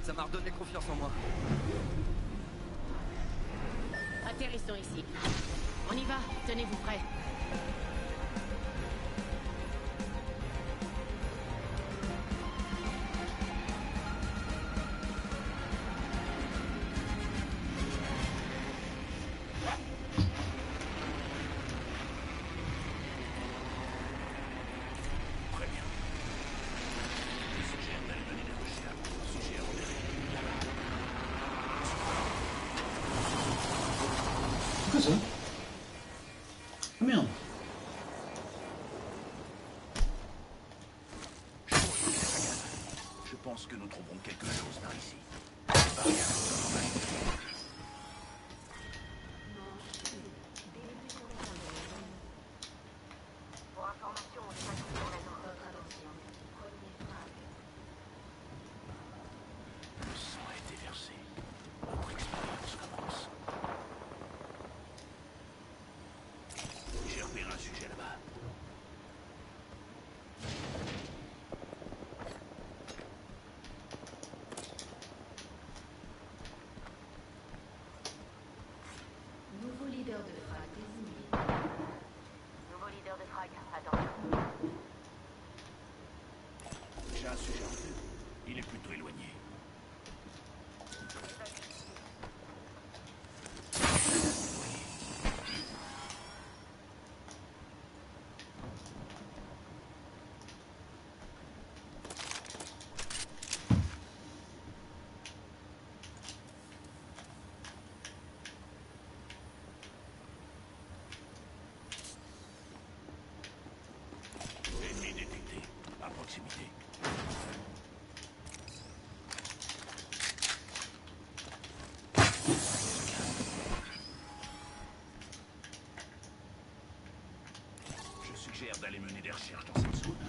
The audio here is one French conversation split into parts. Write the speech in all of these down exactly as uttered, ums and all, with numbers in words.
Ça m'a redonné confiance en moi. Atterrissons ici. On y va, tenez-vous prêts. C'est quoi ça? Ah merde. Je pense que nous trouverons quelque chose par ici. Pas rien. Pour information, on n'est pas tous dans la zone. Votre attention. Premier frag. Le sang a été versé. Notre expérience commence. J'ai repéré un sujet là-bas. Nouveau leader de frag désigné. Nouveau leader de frag, attention. J'ai un sujet en vue. Il est plutôt éloigné. Ennemi détecté. À proximité. Je suggère d'aller mener des recherches dans cette zone.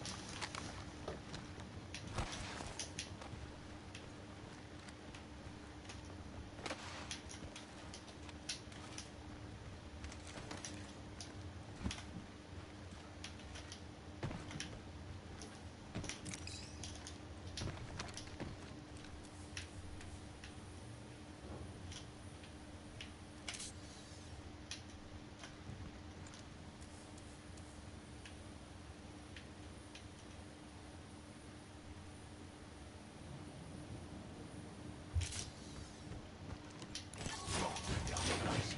Bon, terminé par ici.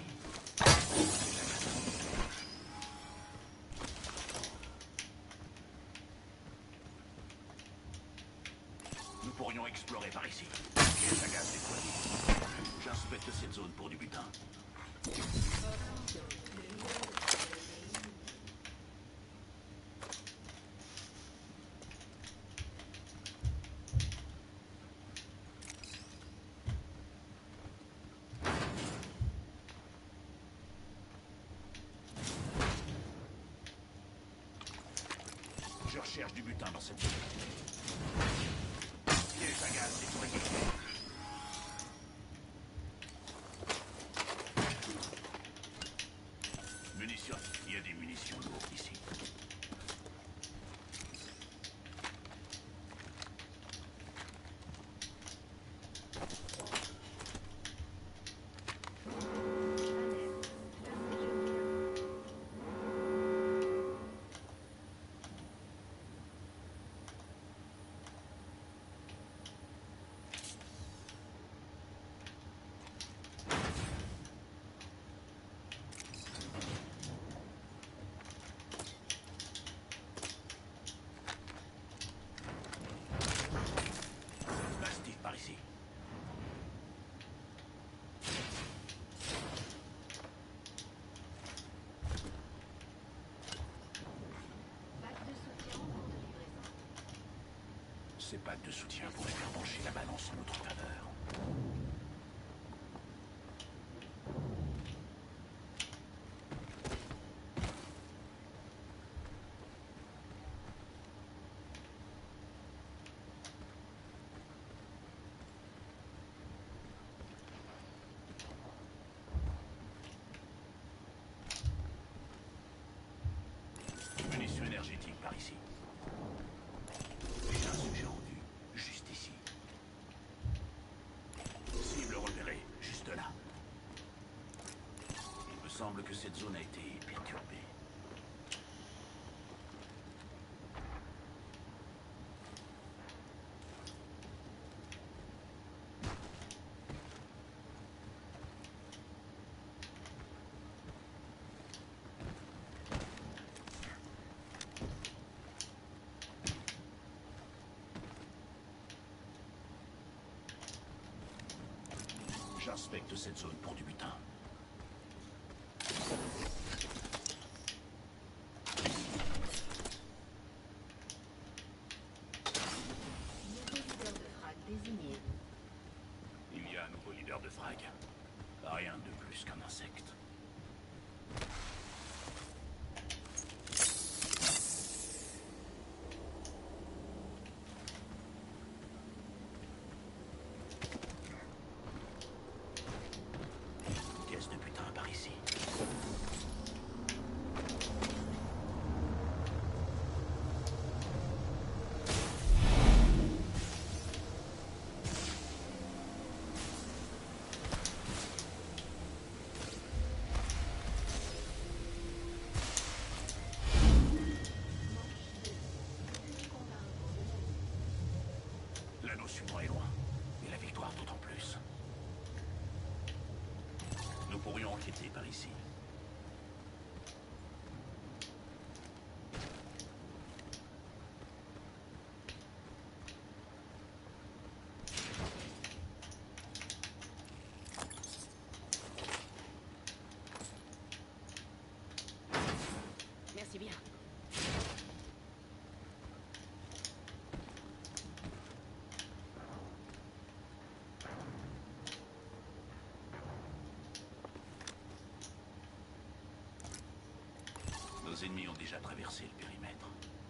Nous pourrions explorer par ici. Pièce à gaz déployée. J'inspecte cette zone pour du butin. Je recherche du butin dans cette zone. Pièce à gaz déployée. Munitions. Il y a des munitions lourdes ici. Mastiff par ici. Bac de soutien en cours de livraison. Ces packs de soutien pourraient faire pencher la balance en notre faveur. Munitions énergétiques par ici. J'ai un sujet en vue, juste ici. semble que cette zone a été perturbée. J'inspecte cette zone pour du butin. Nouveau leader de frag désigné. Il y a un nouveau leader de frag. Rien de plus qu'un insecte. Caisse de butin par ici. L'anneau suivant est loin, et la victoire d'autant plus. Nous pourrions enquêter par ici. Merci bien. Nos ennemis ont déjà traversé le périmètre.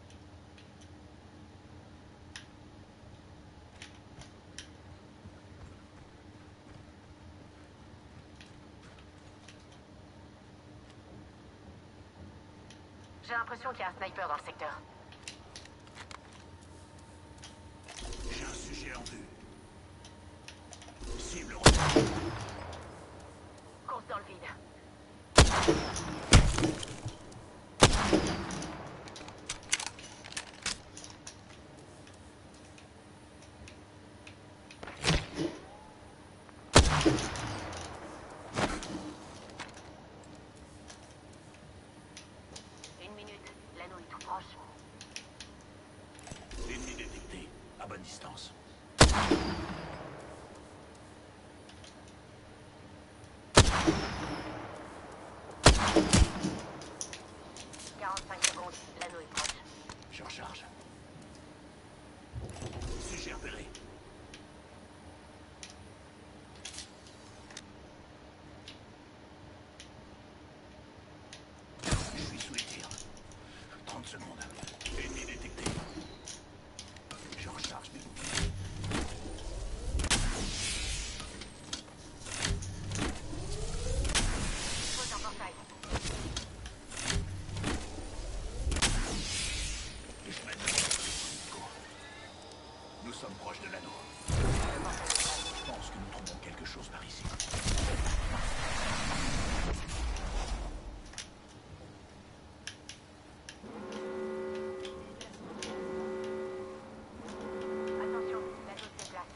J'ai l'impression qu'il y a un sniper dans le secteur. J'ai un sujet en vue. Cible retenue. Course dans le vide. Une minute, l'anneau est tout proche. Ennemi détecté, à bonne distance. quarante-cinq secondes, l'anneau est proche. Je recharge. Sujet repéré. Je suis sous les tirs. trente secondes. Ennemi détecté. Je recharge mes boucliers. Pose un portail. Je mets de Nous sommes proches de l'anneau. Je pense que nous trouvons quelque chose par ici. Attention, l'anneau se déplace.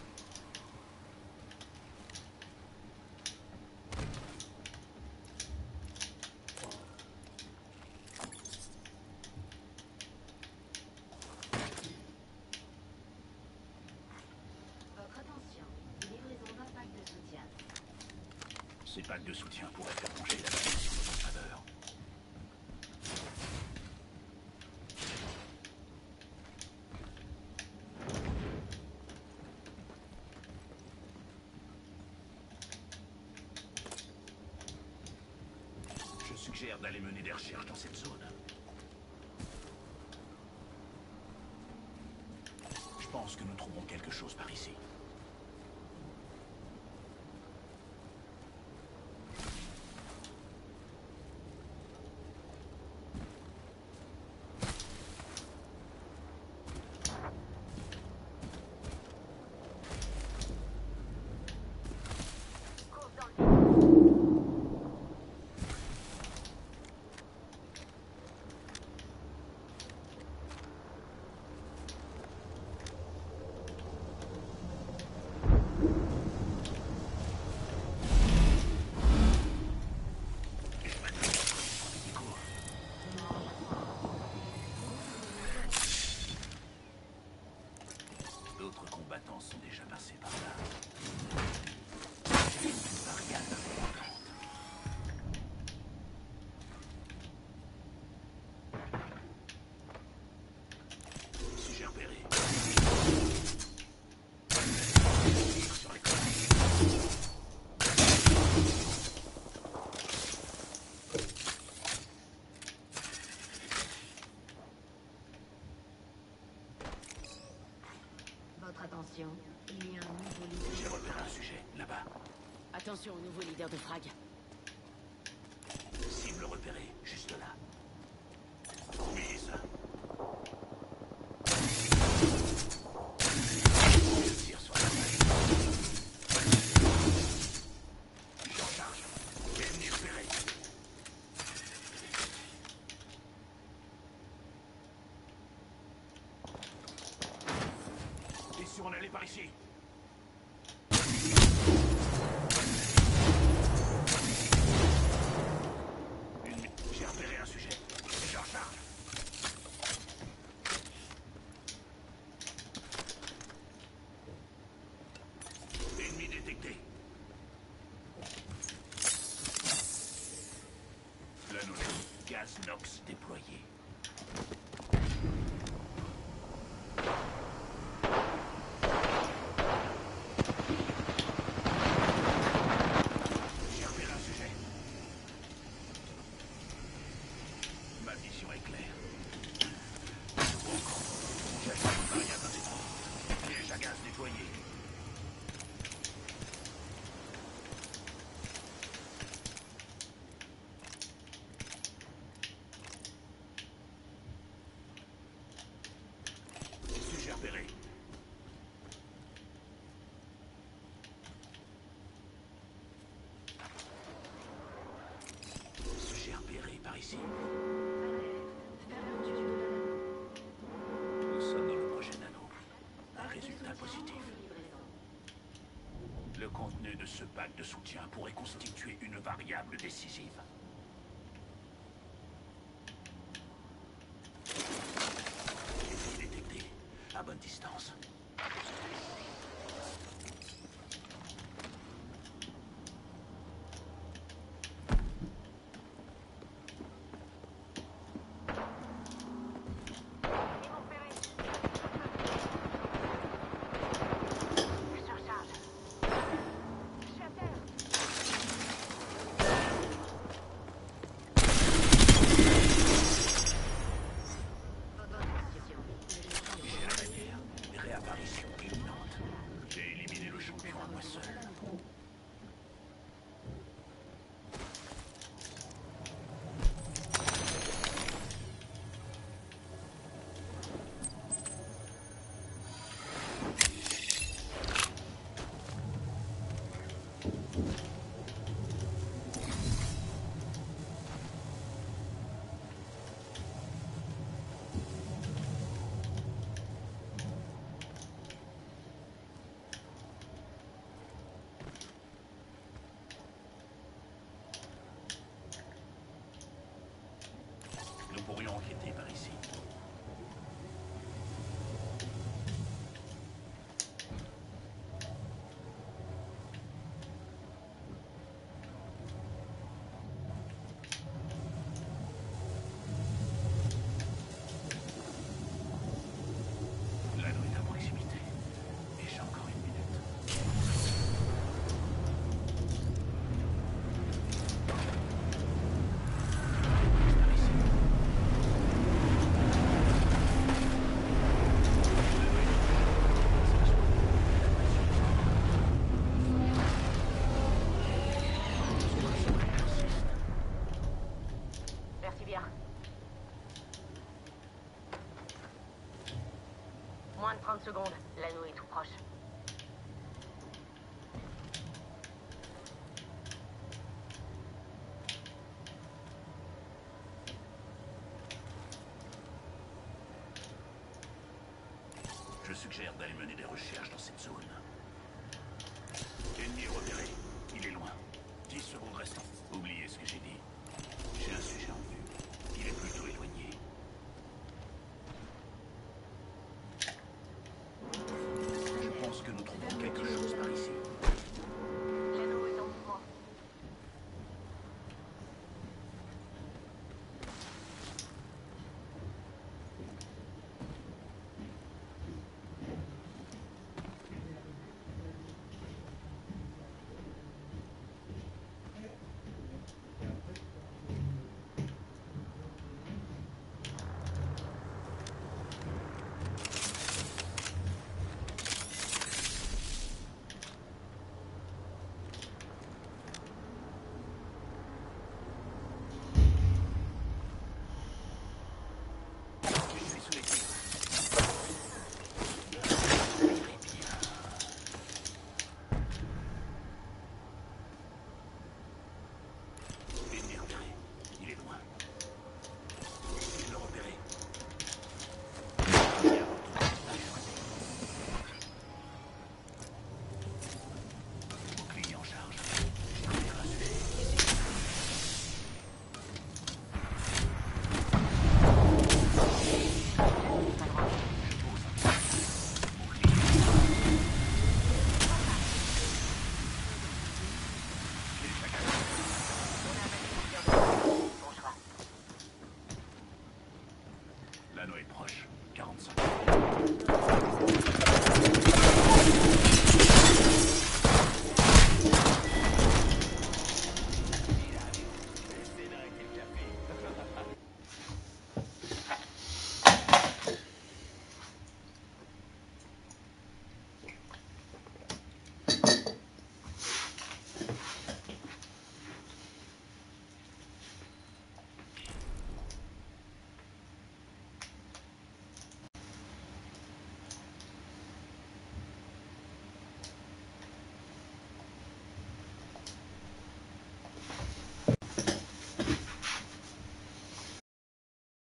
Votre attention, livraison d'un pack de soutien. Ces packs de soutien pourraient faire pencher la balance en notre faveur. Je suggère d'aller mener des recherches dans cette zone. Je pense que nous trouverons quelque chose par ici. Course dans le vide. Il y a un nouveau leader. J'ai repéré un sujet, là-bas. Attention au nouveau leader de frag. Cible repérée, juste là. Oui, ça. Je tire sur la maille. J'en charge. Ennemi repéré. Et si on allait par ici? J'ai repéré un sujet. J'en charge. Ennemi détecté. L'anneau gaz Nox déployé. J'ai repéré un sujet. Ma mission est claire. J'active une variable indépendante. Piège à gaz déployé. Sujet repéré. Sujet repéré par ici. Nous sommes dans le projet Nano. Un résultat positif. Le contenu de ce pack de soutien pourrait constituer une variable décisive. Ennemi détecté. À bonne distance. Je surcharge. Je suis à terre. J'ai la manière. Réapparition imminente. J'ai éliminé le champion à moi seul. Nous pourrions enquêter par ici. L'anneau est à proximité. Et j'ai encore une minute. Par ici. Merci bien. Moins de trente secondes. L'anneau est tout proche. Je suggère d'aller mener des recherches dans cette zone. Ennemi repéré. Il est loin. dix secondes restantes. Oubliez ce que j'ai dit. J'ai un sujet en